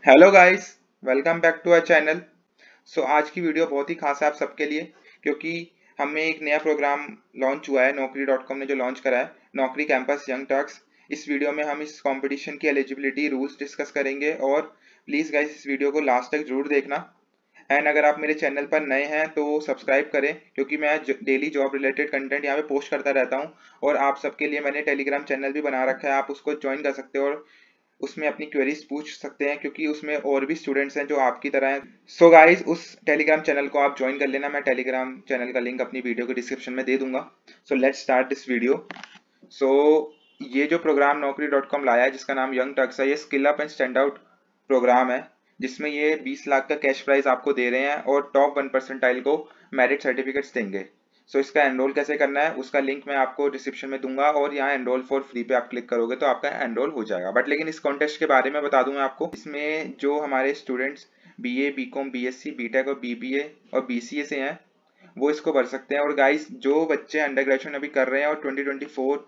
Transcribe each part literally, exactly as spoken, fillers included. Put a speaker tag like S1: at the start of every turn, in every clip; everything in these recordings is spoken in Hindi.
S1: Hello guys, welcome back to our channel. So आज की वीडियो बहुत ही खास है आप सबके लिए, क्योंकि हमें एक नया प्रोग्राम लॉन्च हुआ है। नौकरी डॉट कॉम ने जो लॉन्च करा है, नौकरी कैंपस यंग टर्क्स। इस वीडियो में हम इस कंपटीशन की एलिजिबिलिटी रूल्स डिस्कस करेंगे, और प्लीज़ गाइस इस वीडियो को लास्ट तक जरूर देखना। एंड अगर आप मेरे चैनल पर नए हैं तो सब्सक्राइब करें, क्योंकि मैं डेली जॉब रिलेटेड कंटेंट यहाँ पे पोस्ट करता रहता हूँ। और आप सबके लिए मैंने टेलीग्राम चैनल भी बना रखा है, आप उसको ज्वाइन कर सकते हो और उसमें अपनी क्वेरीज पूछ सकते हैं, क्योंकि उसमें और भी स्टूडेंट्स हैं जो आपकी तरह हैं। सो गाइज उस टेलीग्राम चैनल को आप ज्वाइन कर लेना, मैं टेलीग्राम चैनल का लिंक अपनी वीडियो के डिस्क्रिप्शन में दे दूंगा। So let's start this video. So ये जो प्रोग्राम नौकरी डॉट कॉम लाया है, जिसका नाम यंग टक्स है, ये skill up and stand out program है, जिसमें ये बीस लाख का कैश प्राइज आपको दे रहे हैं और टॉप वन परसेंटाइल को मेरिट सर्टिफिकेट्स देंगे। सो so, इसका एनरोल कैसे करना है उसका लिंक मैं आपको डिस्क्रिप्शन में दूंगा, और यहाँ एनरोल फॉर फ्री पे आप क्लिक करोगे तो आपका एनरोल हो जाएगा। बट लेकिन इस कॉन्टेस्ट के बारे में बता दूं मैं आपको, इसमें जो हमारे students B A B com B S C B tech और बी बी ए और बी सी ए से हैं वो इसको भर सकते हैं। और गाइस जो बच्चे अंडर ग्रेजुएशन अभी कर रहे हैं और ट्वेंटी ट्वेंटी फोर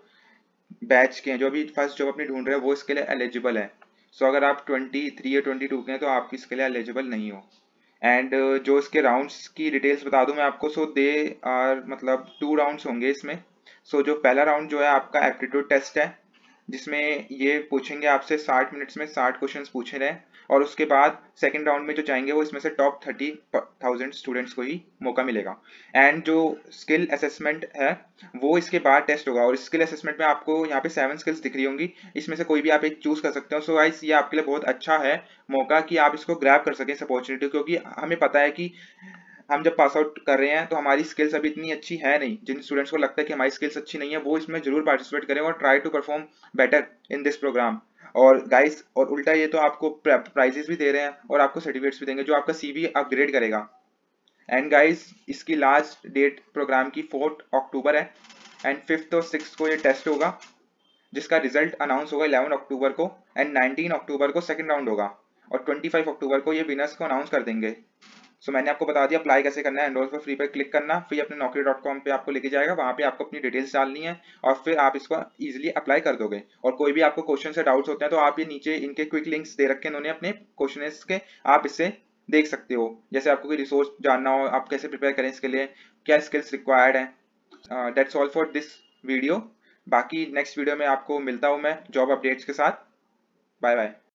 S1: बैच के हैं, जो अभी फर्स्ट जॉब अपनी ढूंढ रहे हैं, वो इसके लिए एलिजिबल है। सो so, अगर आप ट्वेंटी थ्री या ट्वेंटी टू के हैं तो आप इसके लिए एलिजिबल नहीं हो। एंड uh, जो इसके राउंड्स की डिटेल्स बता दूं मैं आपको। सो दे आर मतलब टू राउंड्स होंगे इसमें। सो so, जो पहला राउंड जो है आपका एप्टीट्यूड टेस्ट है, जिसमें ये पूछेंगे आपसे साठ मिनट्स में साठ क्वेश्चंस पूछ रहे हैं। और उसके बाद सेकंड राउंड में जो जाएंगे वो इसमें से टॉप थर्टी थाउजेंड स्टूडेंट्स को ही मौका मिलेगा। एंड जो स्किल असेसमेंट है वो इसके बाद टेस्ट होगा, और स्किल असेसमेंट में आपको यहाँ पे सेवन स्किल्स दिख रही होंगी, इसमें से कोई भी आप एक चूज कर सकते हो। सो गाइस ये आपके लिए बहुत अच्छा है मौका कि आप इसको ग्रैब कर सकें इस अपॉर्चुनिटी, क्योंकि हमें पता है कि हम जब पास आउट कर रहे हैं तो हमारी स्किल्स अभी इतनी अच्छी है नहीं। जिन स्टूडेंट्स को लगता है कि हमारी स्किल्स अच्छी नहीं है वो इसमें जरूर पार्टिसिपेट करें और try to perform better in this program. और गाइस और उल्टा ये तो आपको प्राइजेस भी दे रहे हैं और आपको सर्टिफिकेट्स भी देंगे जो आपका सी वी अपग्रेड करेगा। एंड गाइस इसकी लास्ट डेट प्रोग्राम की फोर्थ अक्टूबर है, एंड फिफ्थ और सिक्स को ये टेस्ट होगा, जिसका रिजल्ट अनाउंस होगा इलेवन अक्टूबर को। एंड नाइनटीन अक्टूबर को सेकंड राउंड होगा, और ट्वेंटी फाइव अक्टूबर को ये विनर्स को अनाउंस कर देंगे। सो so, मैंने आपको बता दिया अप्लाई कैसे करना है। एनरोल फॉर फ्री पे क्लिक करना, फिर अपने नौकरी डॉट कॉम पे आपको लेके जाएगा, वहाँ पे आपको अपनी डिटेल्स डालनी है और फिर आप इसको इजीली अप्लाई कर दोगे। और कोई भी आपको क्वेश्चन से डाउट्स होते हैं तो आप ये नीचे इनके क्विक लिंक्स दे रखे हैं इन्होंने अपने क्वेश्चन के, आप इससे देख सकते हो। जैसे आपको कोई रिसोर्स जानना हो, आप कैसे प्रिपेयर करें इसके लिए, क्या स्किल्स रिक्वायर्ड है। That's all for this video. बाकी नेक्स्ट वीडियो में आपको मिलता हूँ मैं जॉब अपडेट्स के साथ। Bye bye.